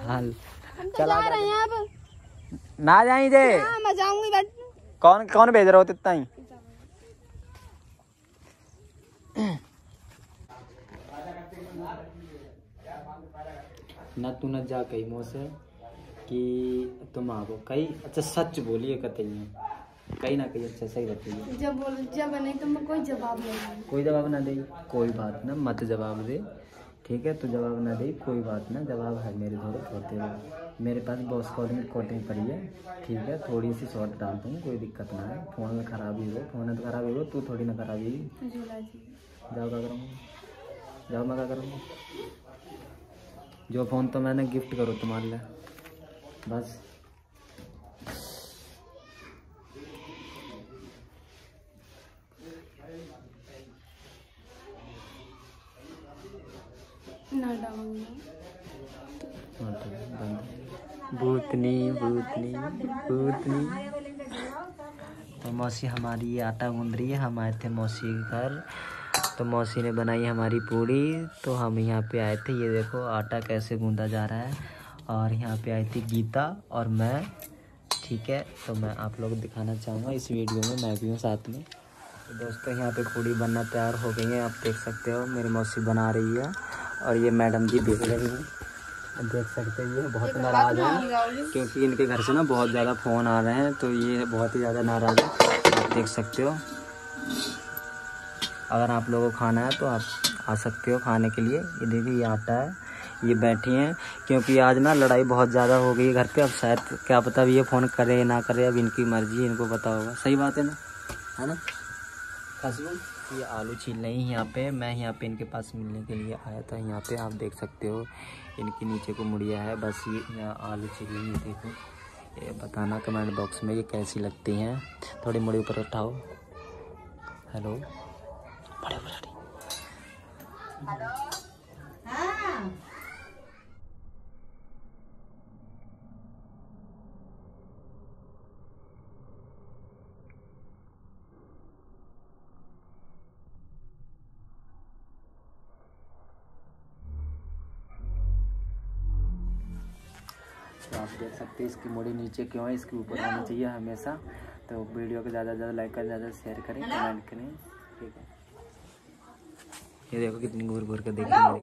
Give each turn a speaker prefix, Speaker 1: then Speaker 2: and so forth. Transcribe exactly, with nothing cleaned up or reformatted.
Speaker 1: हाल।
Speaker 2: हम तो जा रहे हैं अब।
Speaker 1: ना जाई जे
Speaker 2: मैं जाऊंगी बट
Speaker 1: कौन कौन भेज रहा हो इतना ही। ना तू न जा कही मुँह से कि तुम आओ कहीं। अच्छा सच बोलिए कतई कहीं ना कहीं अच्छा सही बताइए।
Speaker 2: जब बोल जब नहीं तो मैं कोई जवाब नहीं।
Speaker 1: कोई जवाब ना दे कोई बात ना मत जवाब दे ठीक है। तो जवाब ना दे कोई बात ना जवाब है मेरे थोड़े होते हुए मेरे पास बॉस कॉलिंग कोटिंग पड़ी है ठीक है। थोड़ी सी शॉर्ट डाल दूँ कोई दिक्कत ना है। फ़ोन में खराबी हो फ़ोन तो खराबी हो तू थोड़ी ना खराबी। जाओ क्या करूँगा जाओ मैं क्या करूँगा। जो फ़ोन तो मैंने गिफ्ट करो तुम्हारे लिए बस।
Speaker 2: ना डालूंगा
Speaker 1: भूतनी भूतनी भूतनी। तो मौसी हमारी ये आटा गूंद रही है। हम आए थे मौसी के घर तो मौसी ने बनाई हमारी पूड़ी। तो हम यहाँ पे आए थे ये देखो आटा कैसे गूंदा जा रहा है। और यहाँ पे आई थी गीता और मैं ठीक है। तो मैं आप लोग दिखाना चाहूँगा इस वीडियो में मैं भी हूँ साथ में। तो दोस्तों यहाँ पे पूड़ी बनना तैयार हो गई है। आप देख सकते हो मेरी मौसी बना रही है और ये मैडम जी देख रही हैं। देख सकते हैं ये बहुत नाराज़ हैं क्योंकि इनके घर से ना बहुत ज़्यादा फ़ोन आ रहे हैं। तो ये बहुत ही ज़्यादा नाराज़ है आप देख सकते हो। अगर आप लोगों को खाना है तो आप आ सकते हो खाने के लिए। ये देखिए ये आटा है ये बैठी हैं क्योंकि आज ना लड़ाई बहुत ज़्यादा हो गई है घर पे। अब शायद क्या पता अब ये फ़ोन करे ना करे अब इनकी मर्जी इनको पता होगा। सही बात है ना है ना खशबू। ये आलू छील रही यहाँ पे मैं यहाँ पे इनके पास मिलने के लिए आया था। यहाँ पे आप देख सकते हो इनके नीचे को मुड़िया है बस ये यहाँ आलू छील रही है। देखो ये बताना कमेंट बॉक्स में ये कैसी लगती हैं। थोड़ी मुड़ी ऊपर उठाओ। हेलो बड़े बड़े तो आप देख सकते हैं इसकी मुड़ी नीचे क्यों है इसके ऊपर होनी चाहिए हमेशा। तो वीडियो को ज़्यादा से ज़्यादा लाइक करें ज़्यादा शेयर करें कमेंट करें ठीक है। ये देखो कितनी घूर घूर कर देख रही है।